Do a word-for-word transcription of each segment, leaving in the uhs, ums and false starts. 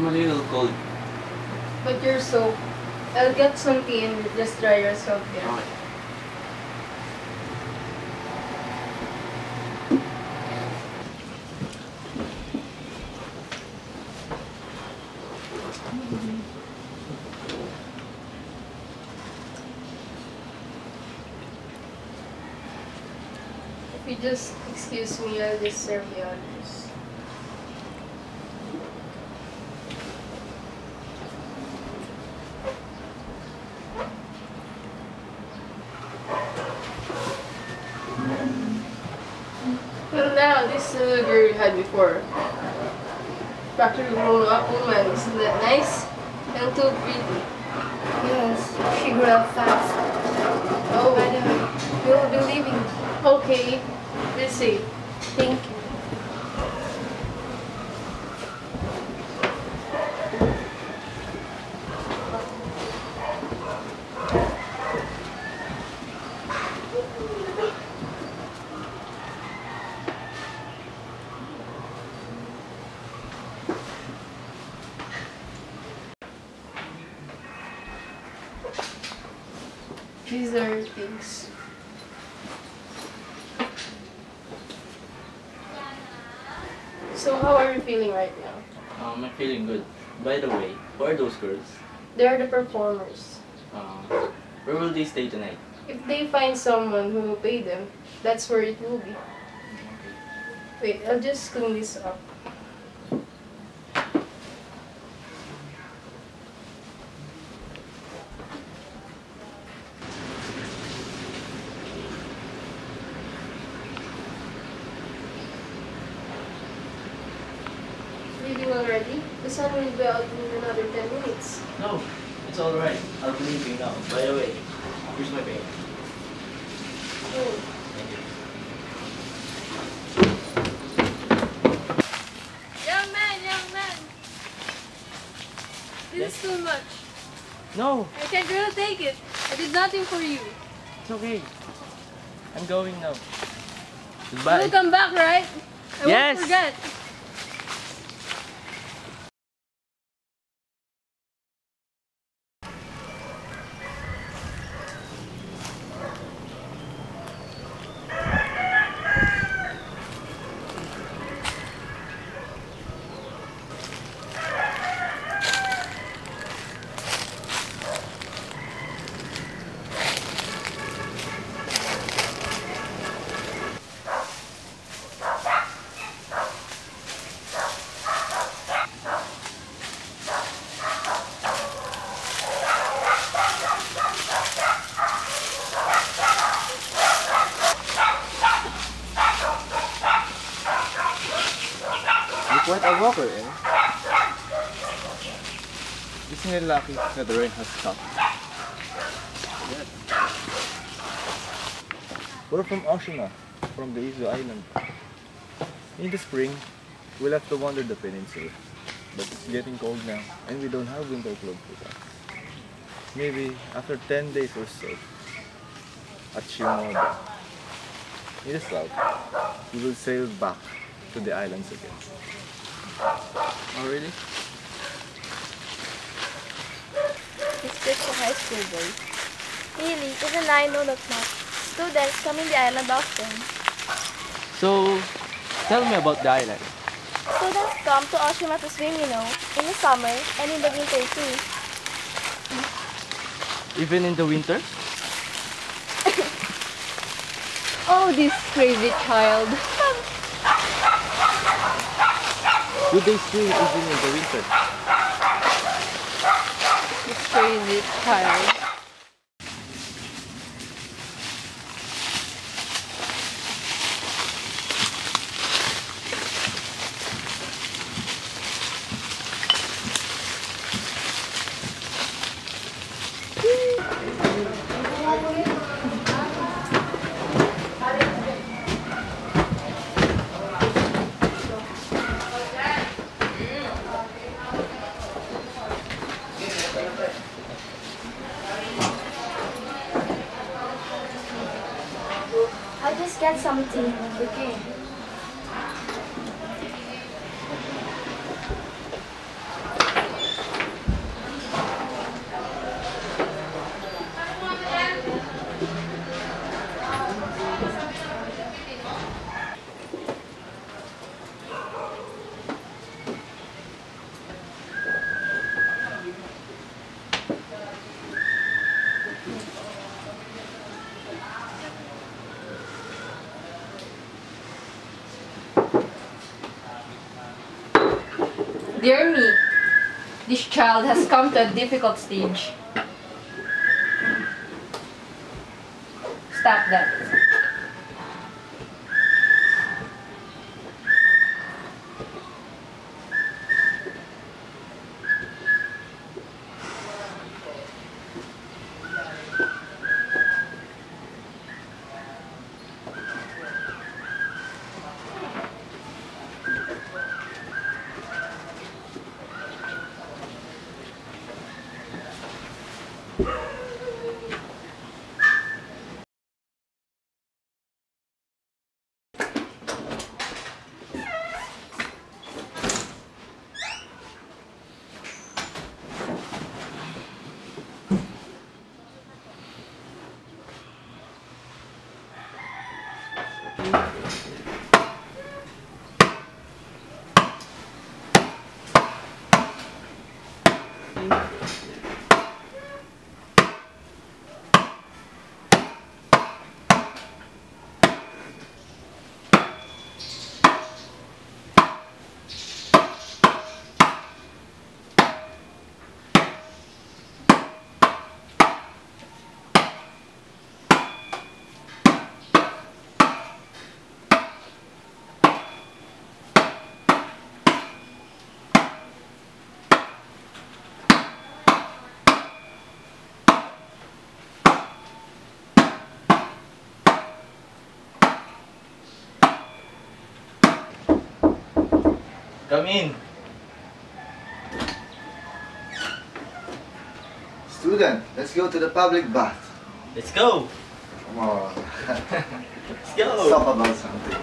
I'm a little cold. But you're soaked. I'll get some tea and just dry yourself there. Okay. If you just excuse me, I'll just serve the others. Well now, this is the girl you had before. Practically grown up woman, isn't that nice? And too pretty. Yes, she grew up fast. Oh, By the way, we will be leaving. okay. Be safe. Thank you. These are things. So how are you feeling right now? Um, I'm feeling good. By the way, who are those girls? They are the performers. Uh, where will they stay tonight? If they find someone who will pay them, that's where it will be. Wait, I'll just clean this up. Leaving already? The sun will be out in another ten minutes. No, it's alright. I'll be leaving now. By the way, here's my pay. Oh. Thank you. Young man, young man! This is too much. No, I can't really take it. I did nothing for you. it's okay. I'm going now. You Goodbye. will come back, right? I Yes. won't forget. You're quite a walker, eh? Isn't it lucky that the rain has stopped? Yes. We're from Oshima, from the Izu Island. In the spring, we'll have to wander the peninsula. But it's getting cold now, and we don't have winter clothes with us. Maybe after ten days or so, at Shimoda, in the south, we will sail back to the islands again. Oh, really? It's just a high school boy. Really, even I know that much. Students come in the island often. So, tell me about the island. Students come to Oshima to swim, you know, in the summer and in the winter too. Even in the winter? Oh, this crazy child. Do they swim even in the winter? This crazy child. I'll just get something. Okay. Dear me, this child has come to a difficult stage. Stop that. Come in. Student, let's go to the public bath. Let's go. Come on. Let's go. Let's talk about something.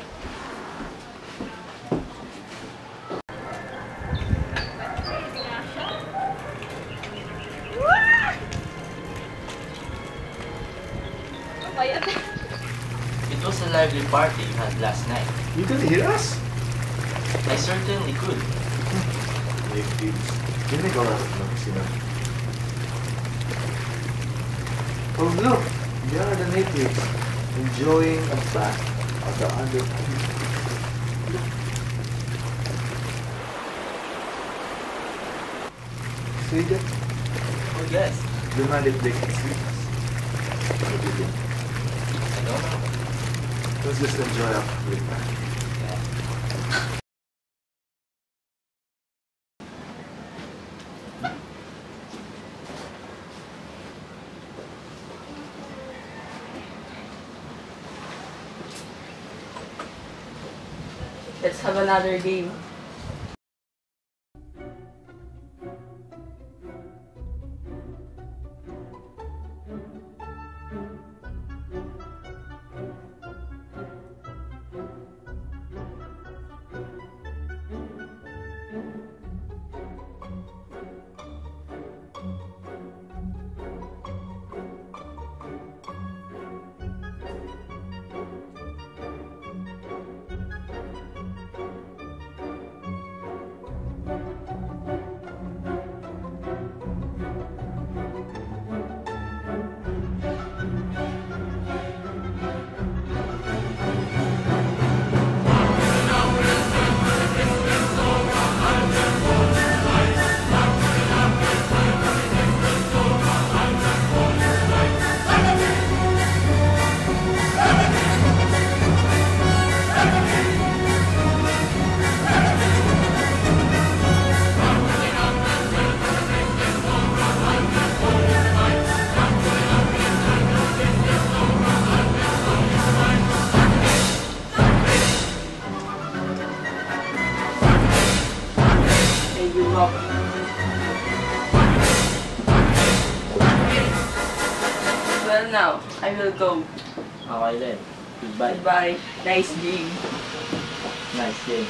It was a lively party you had last night. You can hear us? I certainly could. Hindi ko lang sila. Oh look, there are the natives enjoying a bath of the under. See that? Oh yes. The man that they can see us. What do you think? I don't know. Let's just enjoy our public bath. Yeah. Let's have another game. Well now, I will go. Okay then. Goodbye. Goodbye. Nice game. Nice game.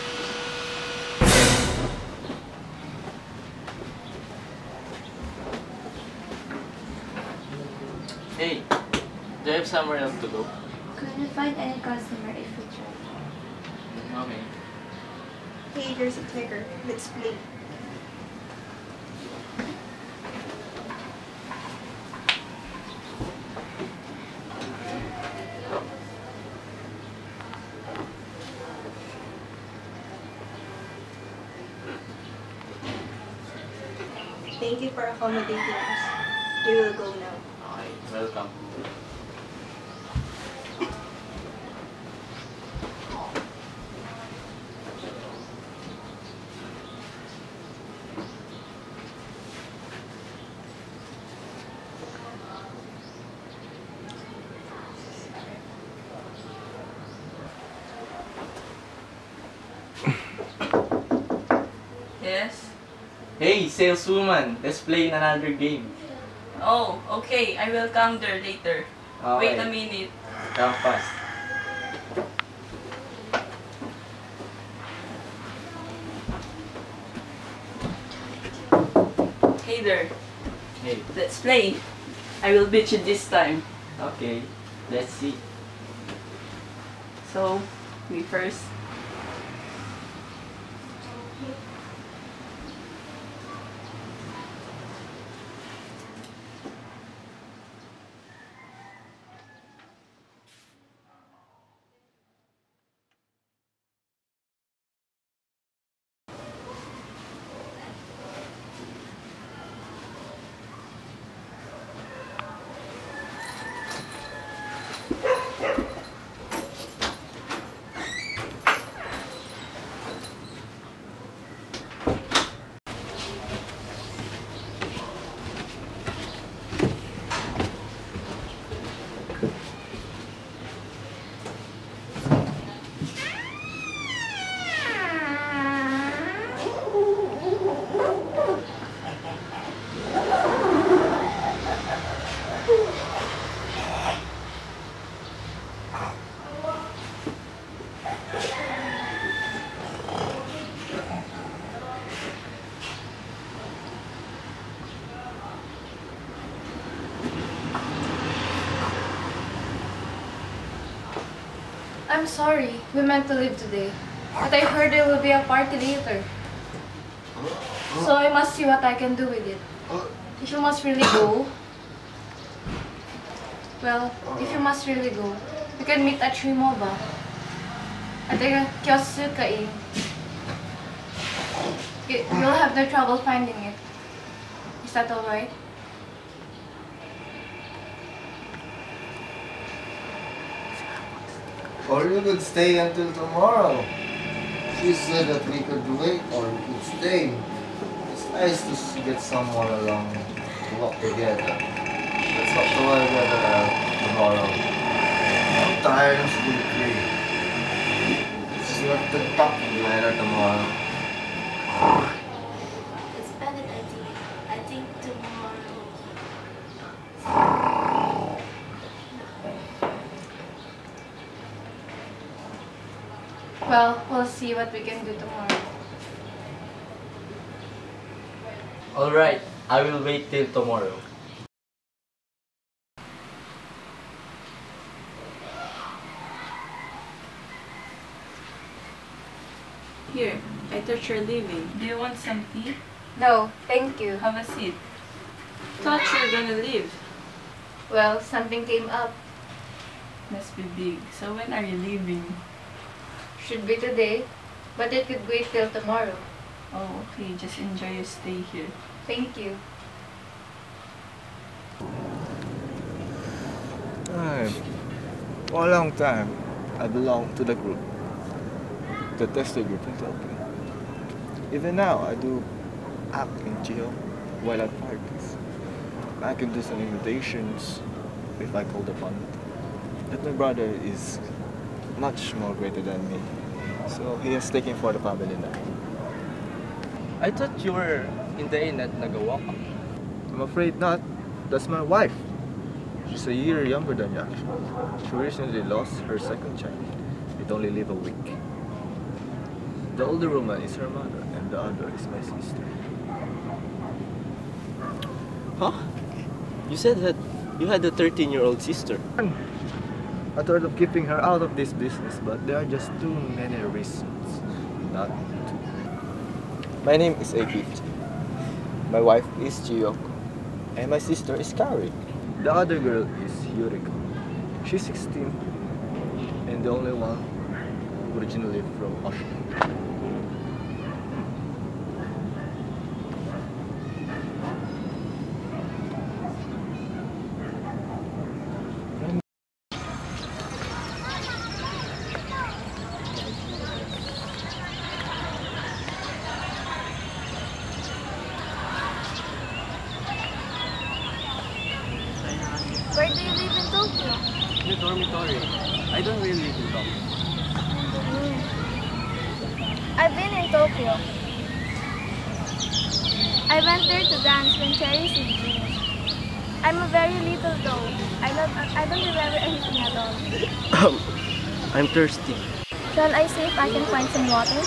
Hey, do you have somewhere else to go? Couldn't find any customer if we tried. Okay. Hey, there's a clicker. Let's play. Thank you for accommodating us. We will go now. Okay, welcome. Yes? Hey, saleswoman, let's play another game. Oh, okay. I will come there later. Okay. Wait a minute. Come fast. Hey there. Hey, Let's play. I will beat you this time. okay, let's see. So, me first. I'm sorry, we meant to leave today. But I heard there will be a party later. So I must see what I can do with it. If you must really go, well, if you must really go, we can meet at Shrimoba. At the Kyosuka Inn. You- You'll have no trouble finding it. Is that alright? Or you could stay until tomorrow. She said that we could wait or we could stay. It's nice to s- get someone along to walk together. Let's walk together uh, tomorrow. I'm tired of school today. Let's not to talk together tomorrow. It's better idea. I think tomorrow. Well, we'll see what we can do tomorrow. Alright, I will wait till tomorrow. Here, I thought you're leaving. Do you want some tea? No, thank you. Have a seat. Thought you were gonna leave. Well, something came up. Must be big. So when are you leaving? Should be today, but it could wait till tomorrow. Oh, okay. Just enjoy your stay here. Thank you. Time. For a long time, I belonged to the group, the tester group in Tokyo. Even now, I do act in Chiho while at parties. I can do some invitations if I called upon it. But my brother is much more greater than me, so he is taking for the family now. I thought you were in the inn at Nagawaka. I'm afraid not. That's my wife. She's a year younger than you, actually. She recently lost her second child. It only lived a week. The older woman is her mother, and the other is my sister. Huh? You said that you had a thirteen-year-old sister. I thought of keeping her out of this business, but there are just too many reasons not to. My name is Akit. My wife is Chiyoko. And my sister is Kari. The other girl is Yuriko. She's sixteen and the only one originally from Osho. I've been in Tokyo. I went there to dance when cherries in June. I'm a very little though. I don't, I don't remember anything at all. Um, I'm thirsty. Shall I see if I can find some water?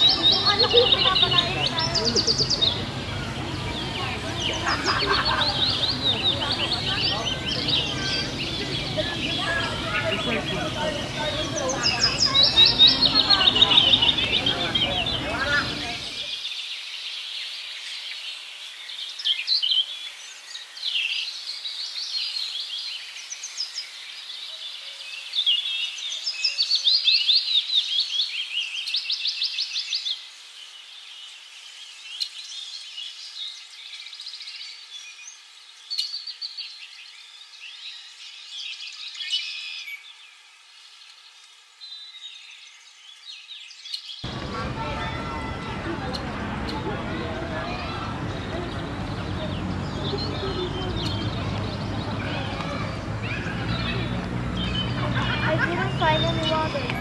I didn't find any water.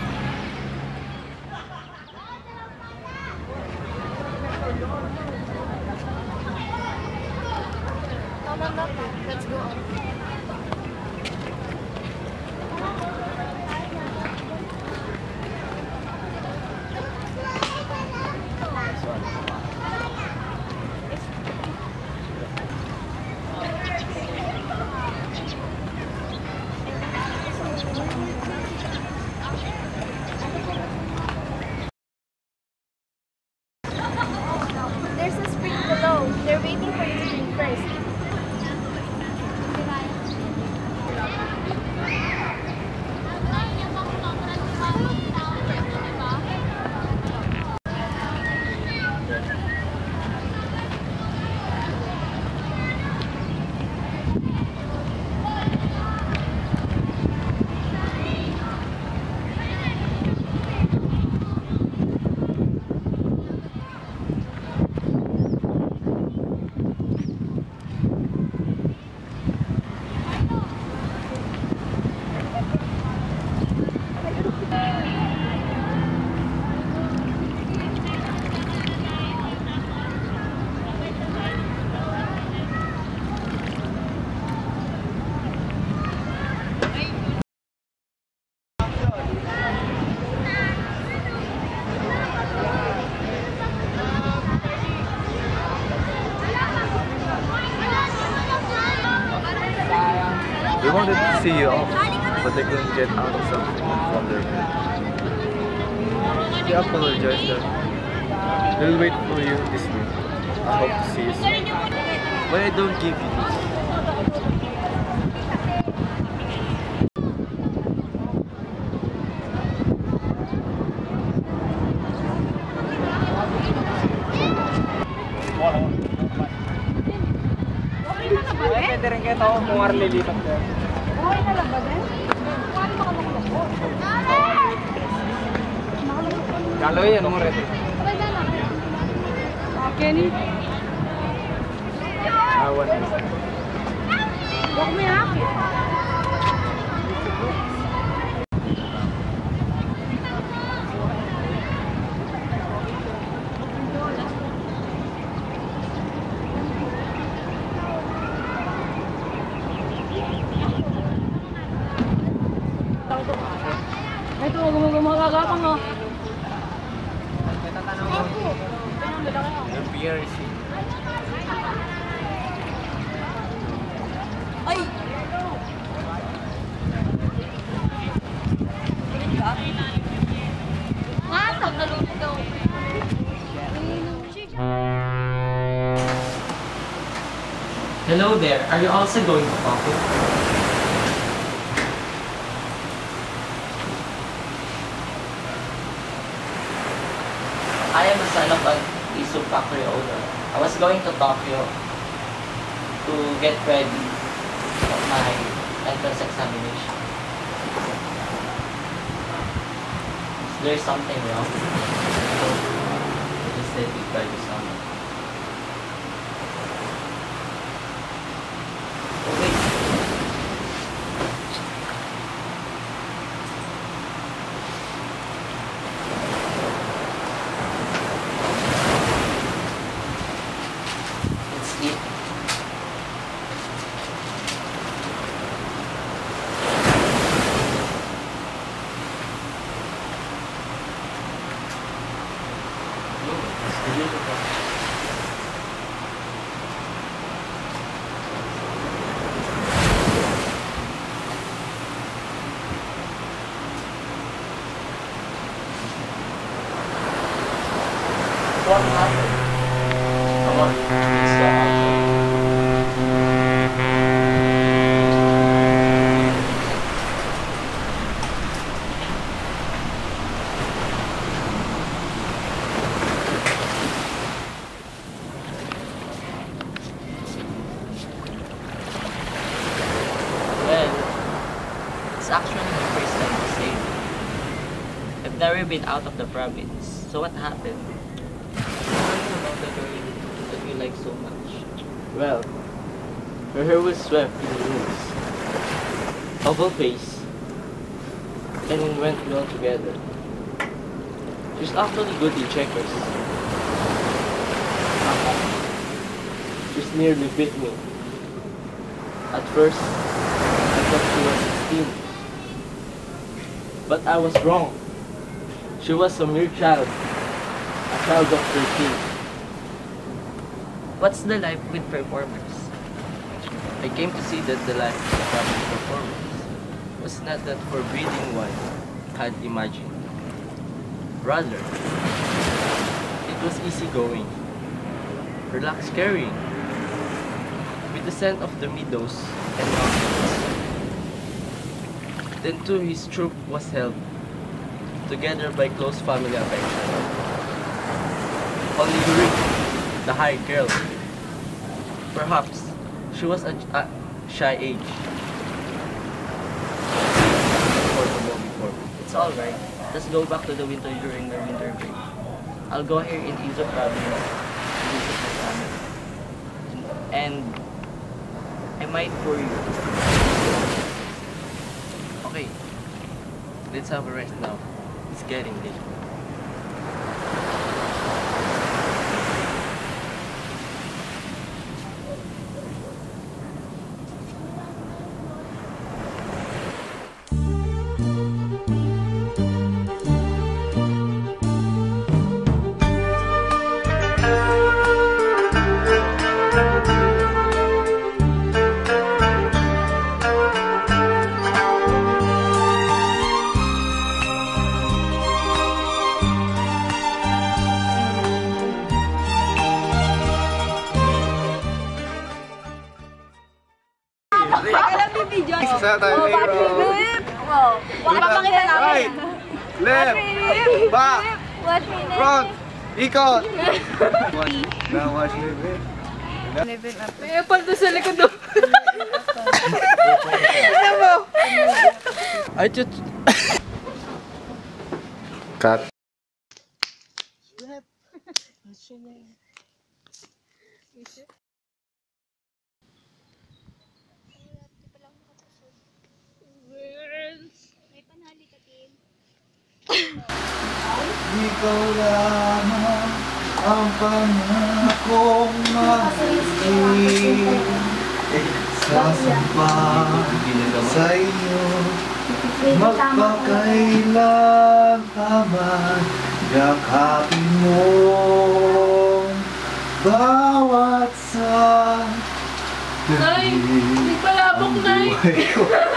No, no, no. Let's go on. There's a spring below. They're waiting for you to drink first. They wanted to see you off, but they couldn't get out of something from their bed. They apologized that they'll wait for you this week. I hope to see you soon. Why I don't give you this? Pwede rin kayo ito kung marlilipat ka. Okay na lang ba din? Paano makalulok? Kaloy, ano mo rin? Kenny? Awan. Huwag mo yung akin. Ito, huwag mo makakapang mo. Yung P R C. Ay! Nga, nalulog daw. Hello there. Are you also going to coffee? I am the son of an Izu factory owner. I was going to Tokyo to get ready for my entrance examination. Is there something wrong? Just let me try to solve it. Oh, wait. Beautiful. What happened? Come on, let's go outside. Well, it's actually my first time to stay. I've never been out of the province. So what happened? About the girl that you like so much. Well, her hair was swept in the winds, oval face, and it went well together. She's actually good in checkers. She's nearly beat me. At first, I thought she was sixteen. But I was wrong. She was a mere child. A child of thirteen. What's the life with performers? I came to see that the life of the public performers was not that forbidding one had imagined. Rather, it was easygoing, relaxed carrying, with the scent of the meadows and mountains. Then too his troupe was held together by close family affection. Only Eureka, the high girl. Perhaps she was a, a shy age. Before. It's alright. Let's go back to the winter during the winter break. I'll go here in Izu province to visit my family. And I might bore you. Okay. Let's have a rest now. It's getting late. Isa tayo, Wow. Pakipakita namin. Right, left, back, front, ikot. Now watch me, babe. May apal doon sa likod doon. Ano mo? I just... Cut. Ikaw lamang ang pangakong mag-ibig. Sasamba sa iyo, magpakailan paman, yakapin mo bawat sa Nay, hindi palabok, Nay.